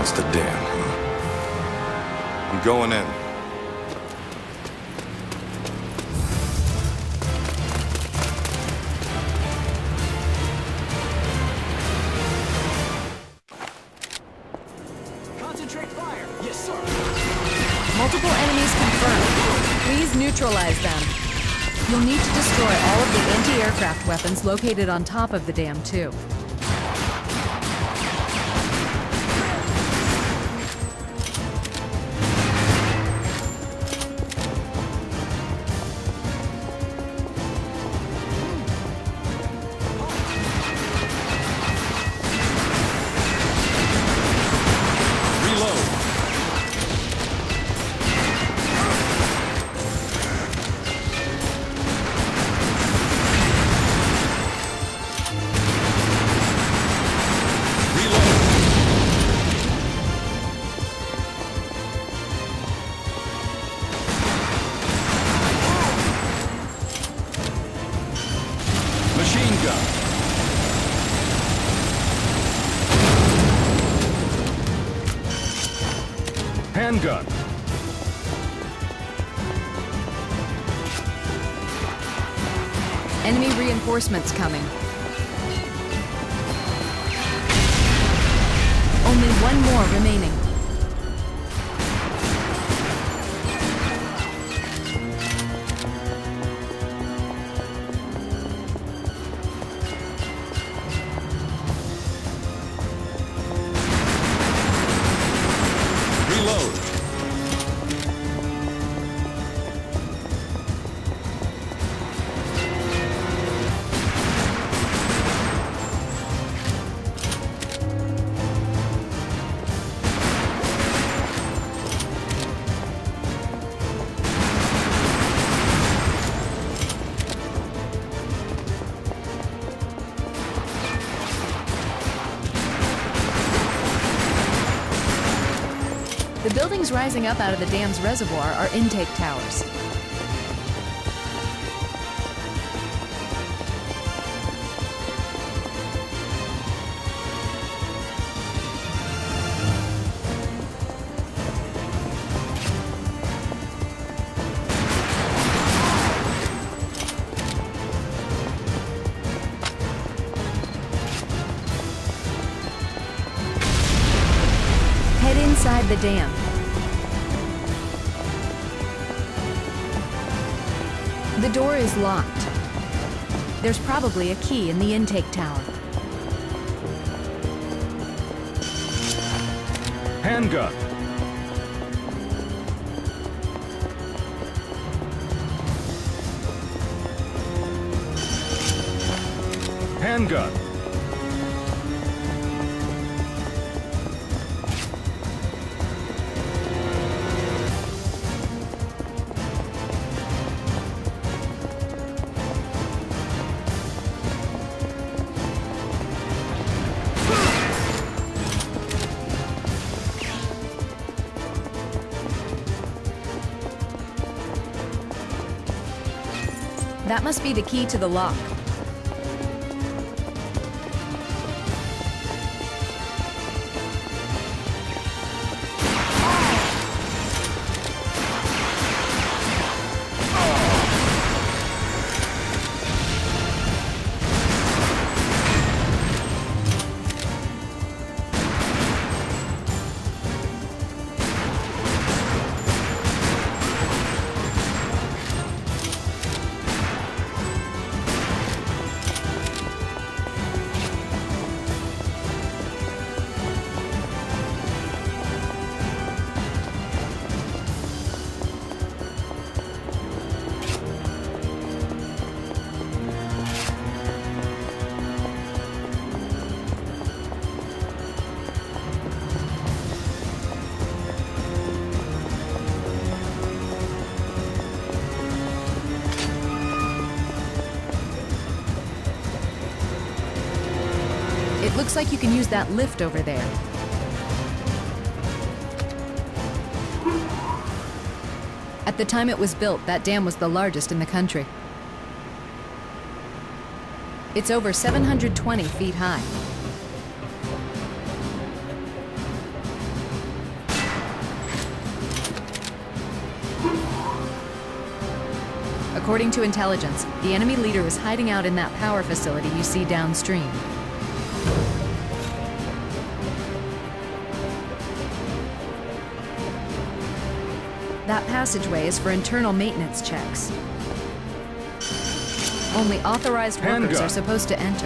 That's the dam, huh? I'm going in. Concentrate fire! Yes, sir! Multiple enemies confirmed. Please neutralize them. You'll need to destroy all of the anti-aircraft weapons located on top of the dam, too. Handgun. Enemy reinforcements coming. Only one more remaining. The buildings rising up out of the dam's reservoir are intake towers. Head inside the dam. The door is locked. There's probably a key in the intake tower. Handgun. Handgun. That must be the key to the lock. It looks like you can use that lift over there. At the time it was built, that dam was the largest in the country. It's over 720 feet high. According to intelligence, the enemy leader is hiding out in that power facility you see downstream. That passageway is for internal maintenance checks. Only authorized workers Handgun. are supposed to enter.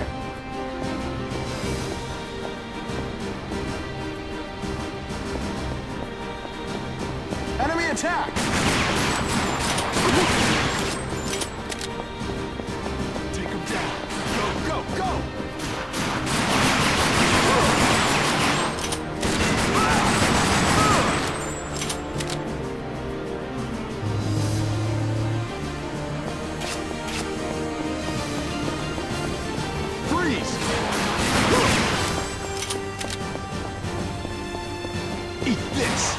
Enemy attack! Take him down. Go, go, go! Freeze! Eat this!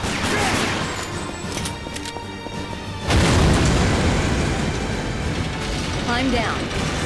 Climb down.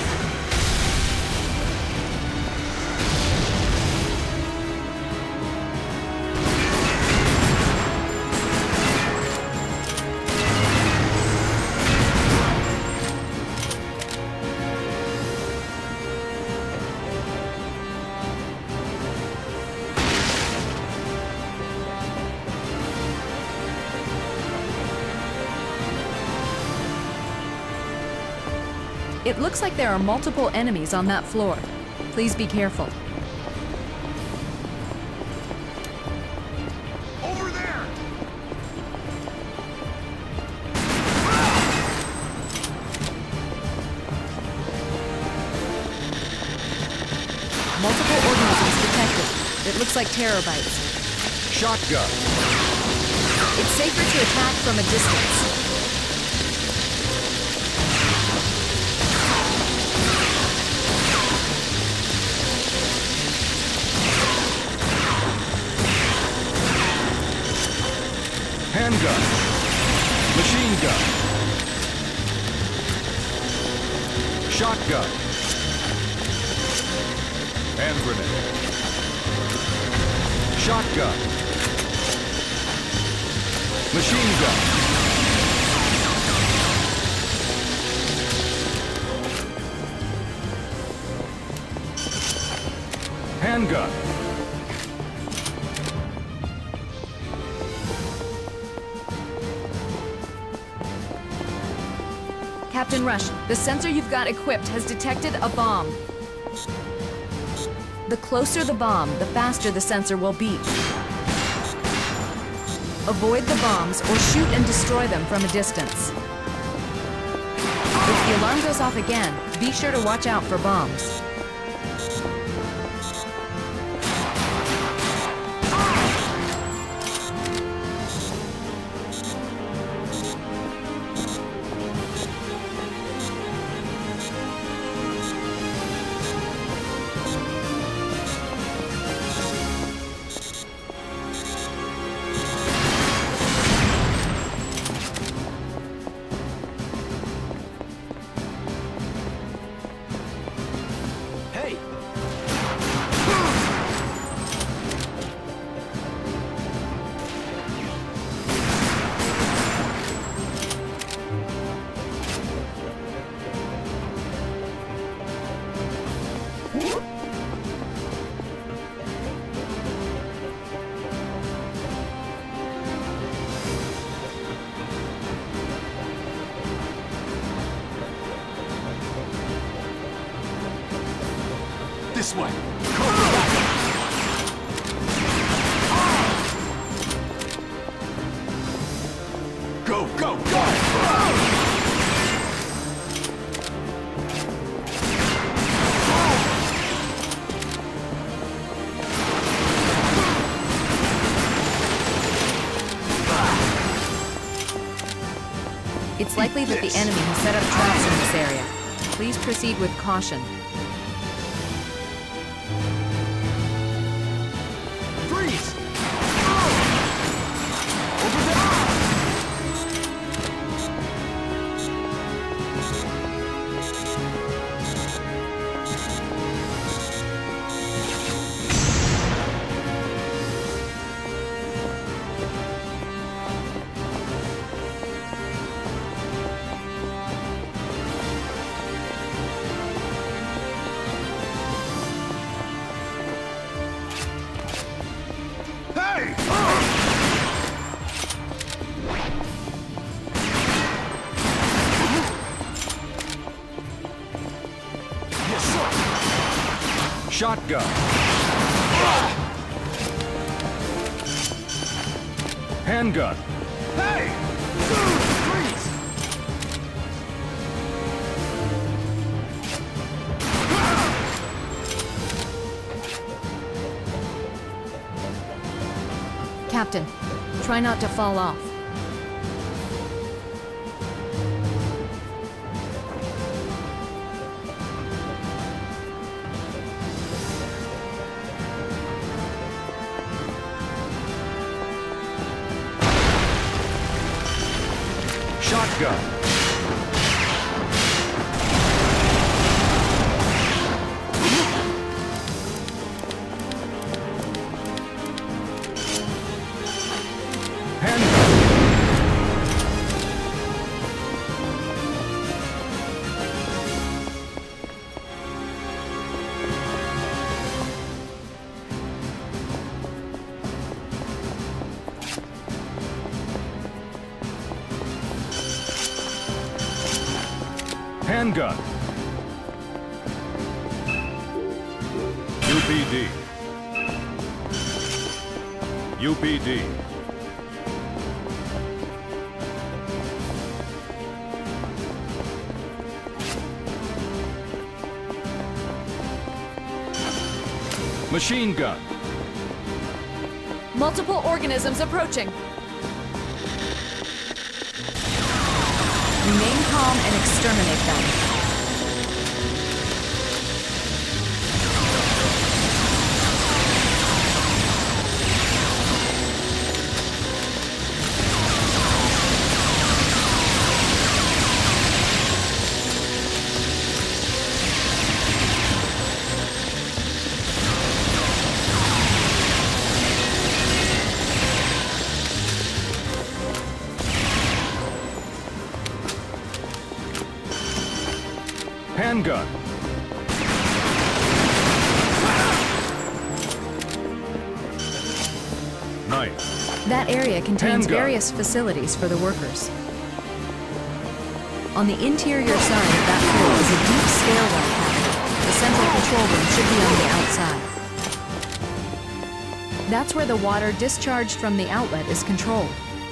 It looks like there are multiple enemies on that floor. Please be careful. Over there! Multiple organisms detected. It looks like terabytes. Shotgun. It's safer to attack from a distance. Handgun. Machine gun. Shotgun. Hand grenade. Shotgun. Machine gun. Handgun. Captain Rush, the sensor you've got equipped has detected a bomb. The closer the bomb, the faster the sensor will beep. Avoid the bombs or shoot and destroy them from a distance. If the alarm goes off again, be sure to watch out for bombs. Hey! This way! Go, go, go! It's likely that the enemy has set up traps in this area. Please proceed with caution. Freeze! Over there! Shotgun. Handgun. Hey! Freeze! Captain, try not to fall off. Shotgun. Handgun. UPD. UPD. Machine gun. Multiple organisms approaching. Remain calm and exterminate them. Handgun. Knife. That area contains Handgun. various facilities for the workers. On the interior side of that floor is a deep stairwell pattern. The central control room should be on the outside. That's where the water discharged from the outlet is controlled.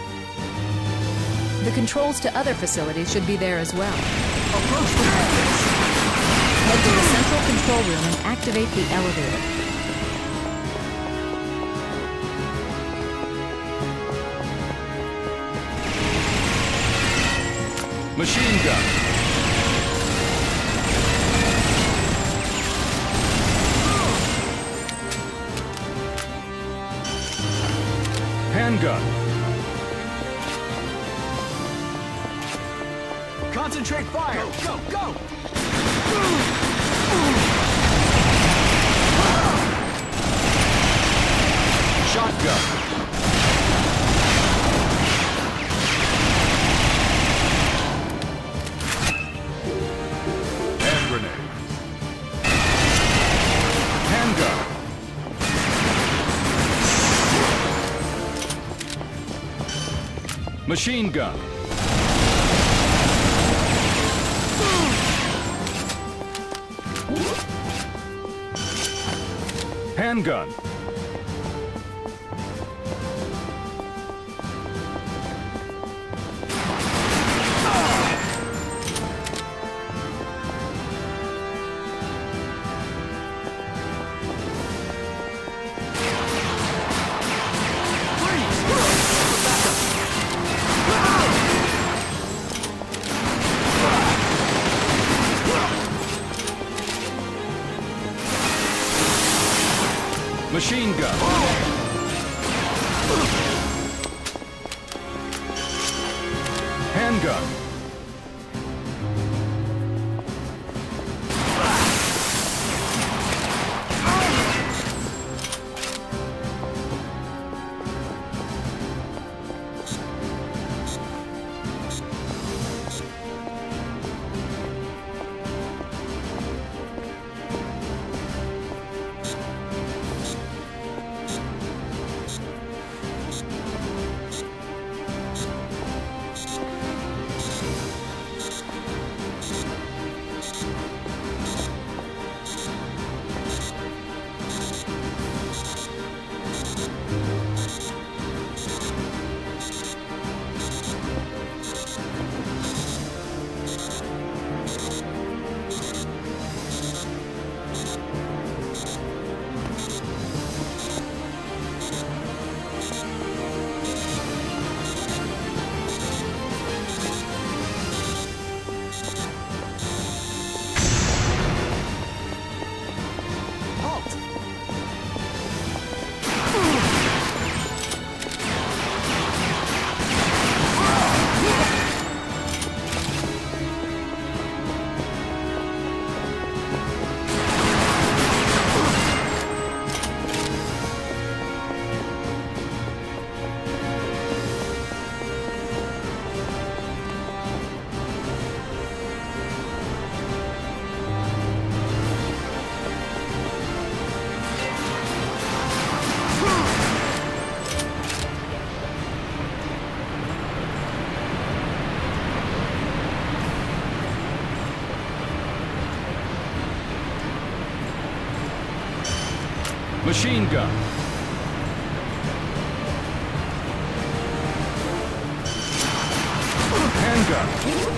The controls to other facilities should be there as well. Approach the entrance. Head to the central control room and activate the elevator. Machine gun. Handgun. Concentrate fire. Go, go, go! Shotgun. Hand grenade. Handgun. Machine gun. Handgun. Machine gun. Handgun. Machine gun. Handgun.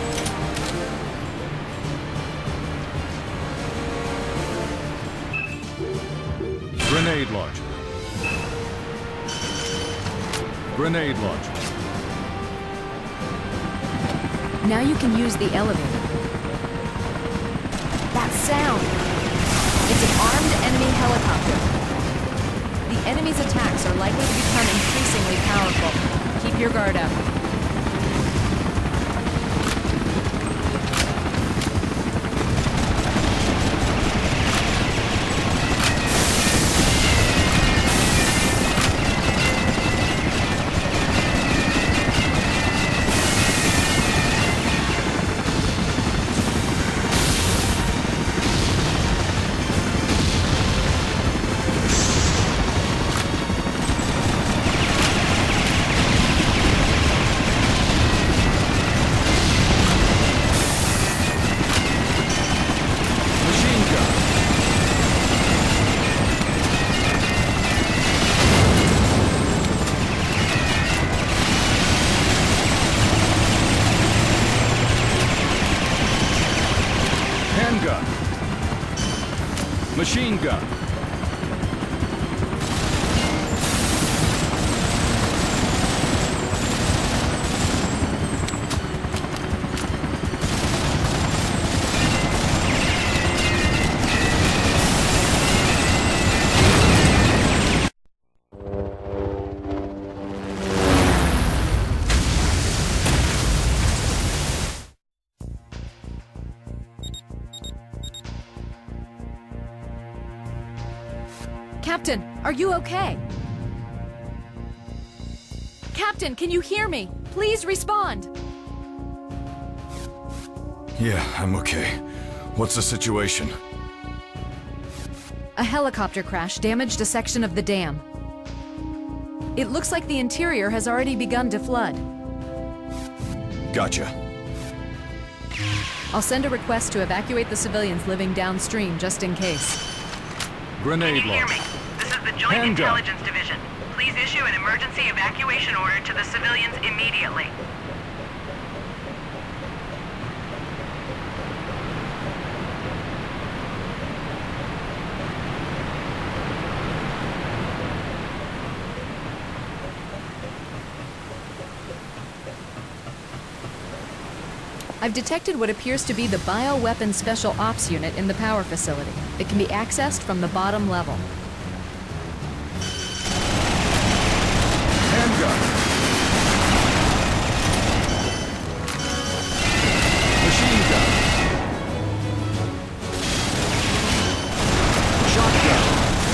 Grenade launcher. Grenade launcher. Now you can use the elevator. That sound! It's an armed enemy helicopter. The enemy's attacks are likely to become increasingly powerful. Keep your guard up. Handgun. Machine gun. Captain, are you okay? Captain, can you hear me? Please respond. Yeah, I'm okay. What's the situation? A helicopter crash damaged a section of the dam. It looks like the interior has already begun to flood. Gotcha. I'll send a request to evacuate the civilians living downstream just in case. Grenade Can you hear me? launcher. This is the Joint Handgun. Intelligence Division. Please issue an emergency evacuation order to the civilians immediately. I've detected what appears to be the Bioweapon Special Ops Unit in the power facility. It can be accessed from the bottom level. Handgun. Machine gun. Shotgun.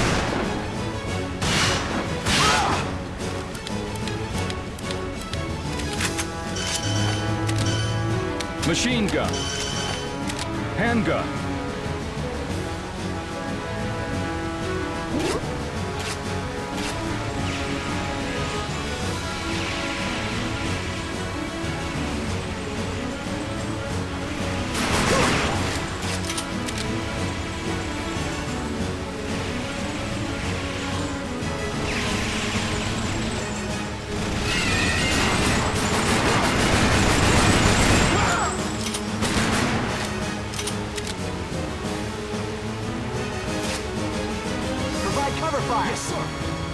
Machine gun. Handgun. Provide cover fire. Yes, sir.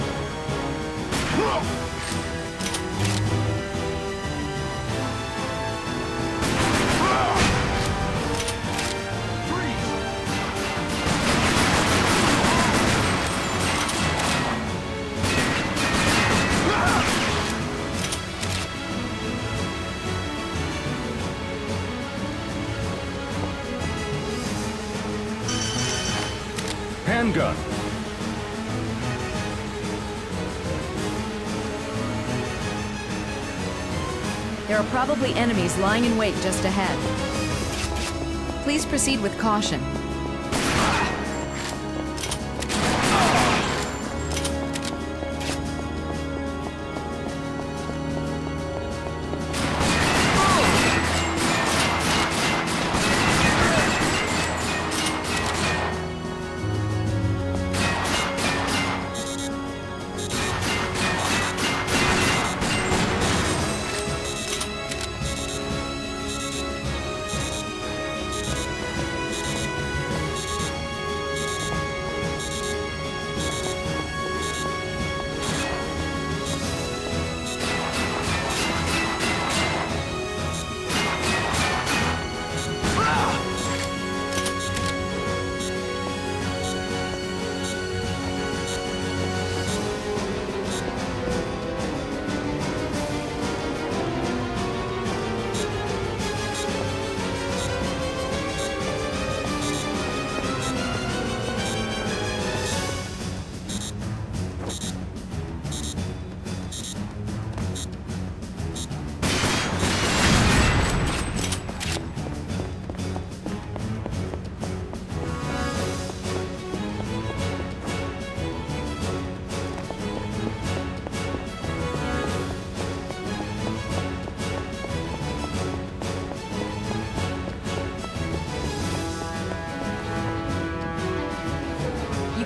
Handgun. There are probably enemies lying in wait just ahead. Please proceed with caution.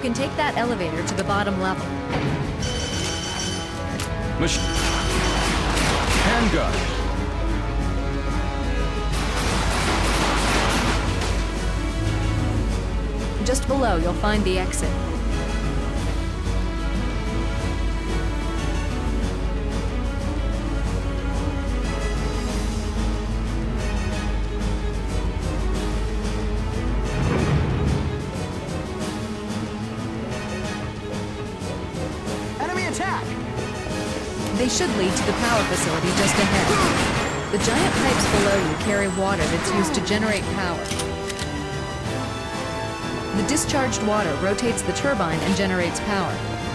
can take that elevator to the bottom level. Handgun. Just below, you'll find the exit. Enemy attack! They should lead to the power facility just ahead. The giant pipes below you carry water that's used to generate power. The discharged water rotates the turbine and generates power.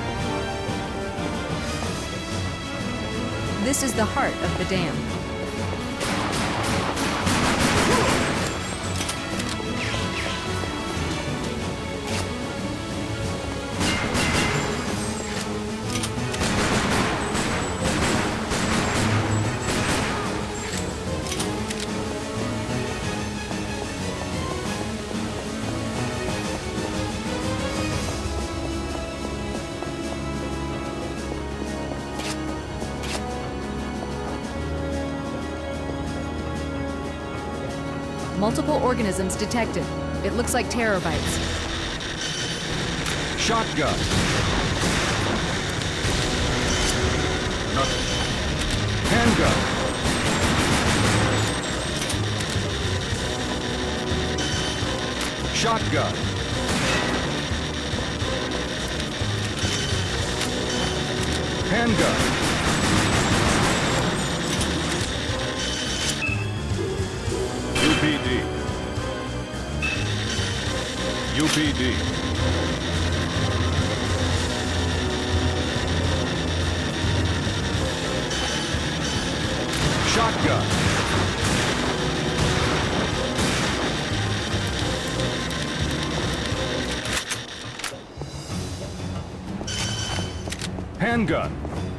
This is the heart of the dam. Multiple organisms detected. It looks like terabytes. Shotgun. Handgun. Shotgun. Handgun. UPD. UPD. Shotgun. Handgun.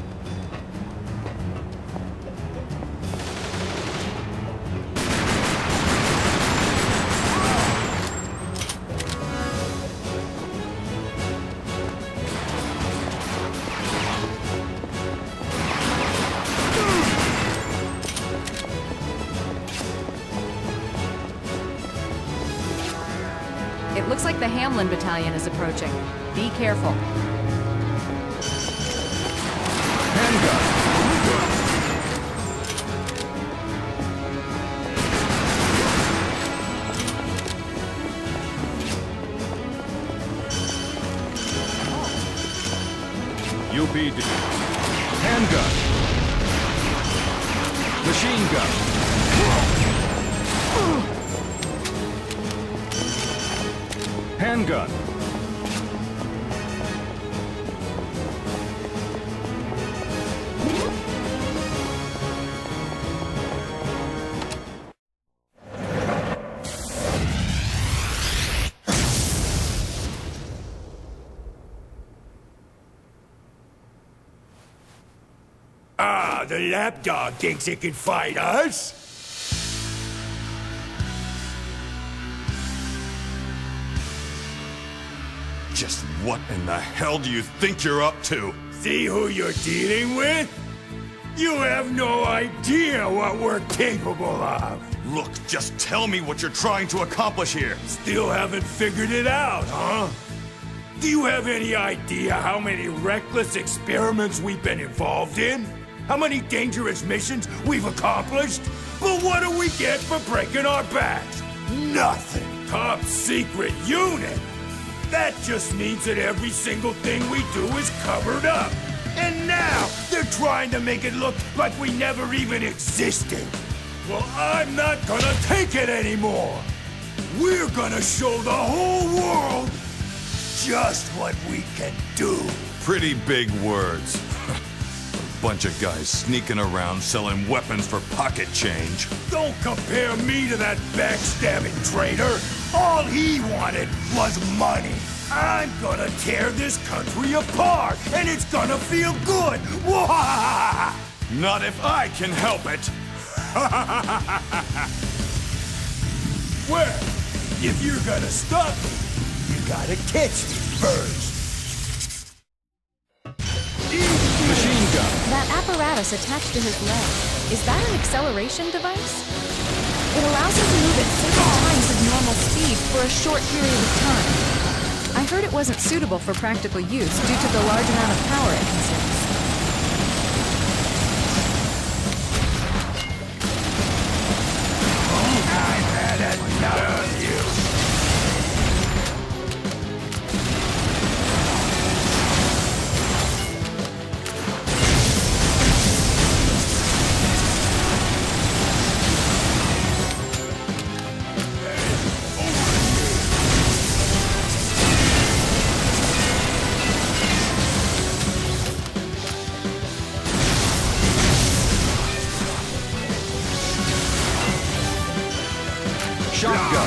It looks like the Hamlin Battalion is approaching. Be careful. Handgun. UPD. Handgun. Machine gun. Handgun. Ah, the lapdog thinks it can fight us? Just what in the hell do you think you're up to? See who you're dealing with? You have no idea what we're capable of. Look, just tell me what you're trying to accomplish here. Still haven't figured it out, huh? Do you have any idea how many reckless experiments we've been involved in? How many dangerous missions we've accomplished? But what do we get for breaking our backs? Nothing. Top secret unit. That just means that every single thing we do is covered up. And now, they're trying to make it look like we never even existed. Well, I'm not gonna take it anymore. We're gonna show the whole world just what we can do. Pretty big words. A bunch of guys sneaking around selling weapons for pocket change. Don't compare me to that backstabbing traitor. All he wanted was money. I'm gonna tear this country apart, and it's gonna feel good. Wah! Not if I can help it. Well, if you're gonna stop me, you gotta catch me. first. Machine gun. That apparatus attached to his leg, is that an acceleration device? It allows him to move at 6 times his normal speed for a short period of time. I heard it wasn't suitable for practical use due to the large amount of power it consumes. I've had enough of you. Shotgun.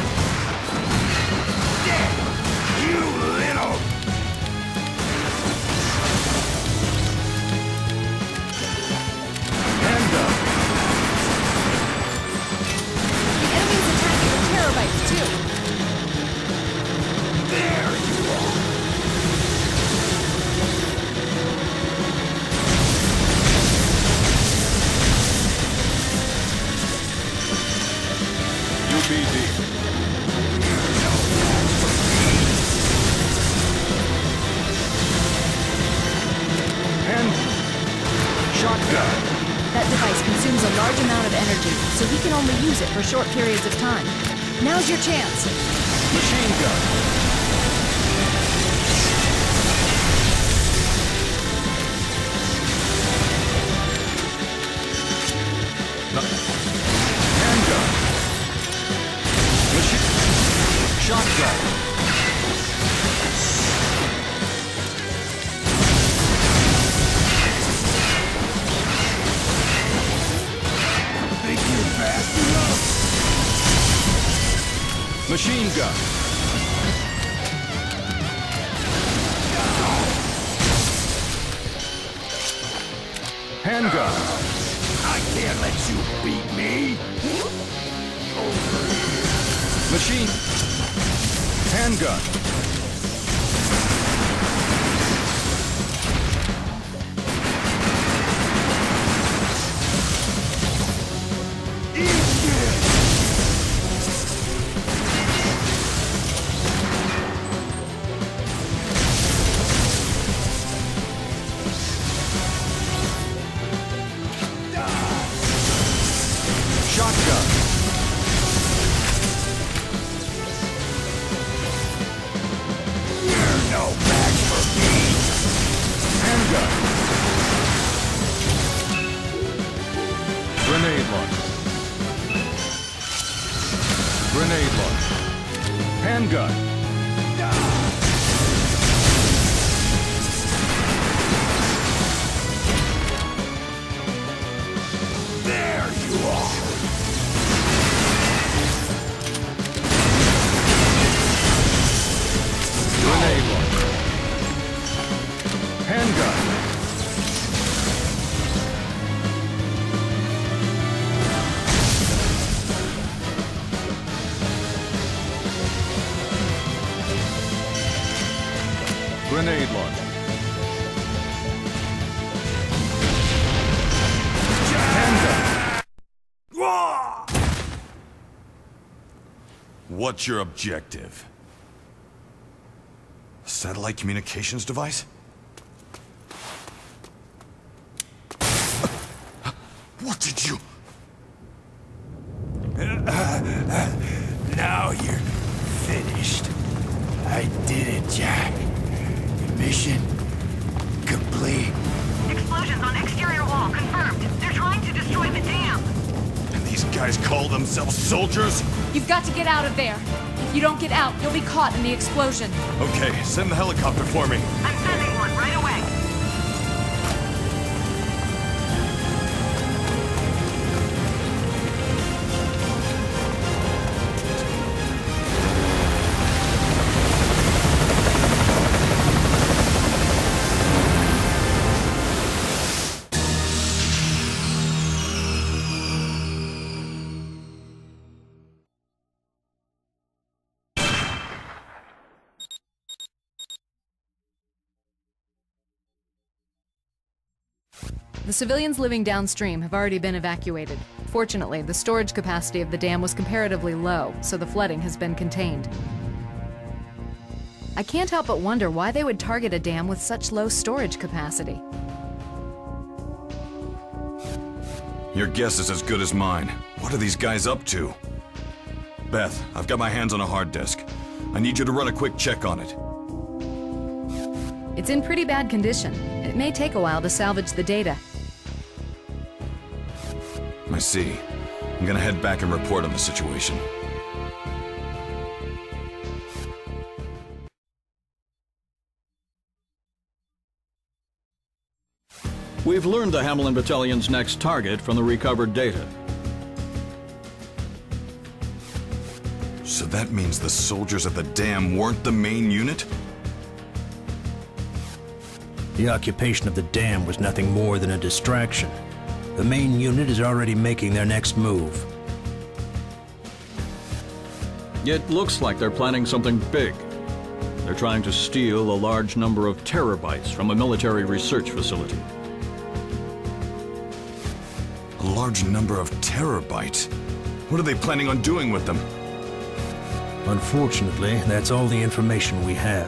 You little... Handgun. The enemy's attacking with terabytes too. There you are. UPD. Hand. Shotgun. That device consumes a large amount of energy, so he can only use it for short periods of time. Now's your chance. Machine gun. Handgun. Machine. Shotgun. Think you're fast enough? Machine gun. Handgun. I can't let you beat me. Machine. Handgun. Eat this. Shotgun. You're no match for me. Handgun. Grenade launcher. Grenade launcher. Handgun. There you are. Grenade launcher. Handgun. Grenade launcher. Handgun. Wah! What's your objective? Satellite communications device? What did you... Now you're finished. I did it, Jack. Mission complete. Explosions on exterior wall confirmed. They're trying to destroy the dam. And these guys call themselves soldiers? You've got to get out of there. If you don't get out, you'll be caught in the explosion. Okay, send the helicopter for me. I'm sending one right away. The civilians living downstream have already been evacuated. Fortunately, the storage capacity of the dam was comparatively low, so the flooding has been contained. I can't help but wonder why they would target a dam with such low storage capacity. Your guess is as good as mine. What are these guys up to? Beth, I've got my hands on a hard disk. I need you to run a quick check on it. It's in pretty bad condition. It may take a while to salvage the data. I see. I'm gonna head back and report on the situation. We've learned the Hamlin Battalion's next target from the recovered data. So that means the soldiers at the dam weren't the main unit? The occupation of the dam was nothing more than a distraction. The main unit is already making their next move. It looks like they're planning something big. They're trying to steal a large number of terabytes from a military research facility. A large number of terabytes? What are they planning on doing with them? Unfortunately, that's all the information we have.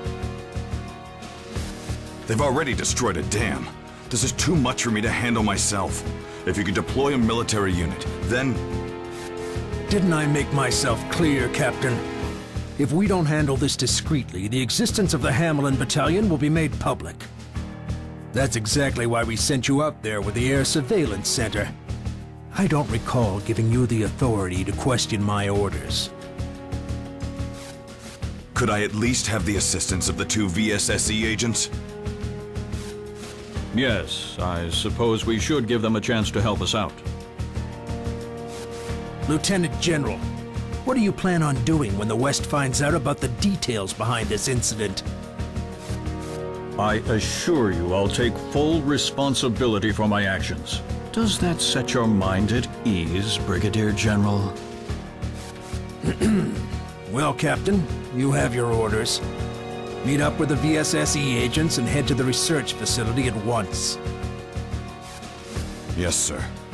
They've already destroyed a dam. This is too much for me to handle myself. If you could deploy a military unit, then... Didn't I make myself clear, Captain? If we don't handle this discreetly, the existence of the Hamlin Battalion will be made public. That's exactly why we sent you up there with the Air Surveillance Center. I don't recall giving you the authority to question my orders. Could I at least have the assistance of the 2 V.S.S.E. agents? Yes, I suppose we should give them a chance to help us out. Lieutenant General, what do you plan on doing when the West finds out about the details behind this incident? I assure you I'll take full responsibility for my actions. Does that set your mind at ease, Brigadier General? Well, Captain, you have your orders. Meet up with the V.S.S.E. agents and head to the research facility at once. Yes, sir.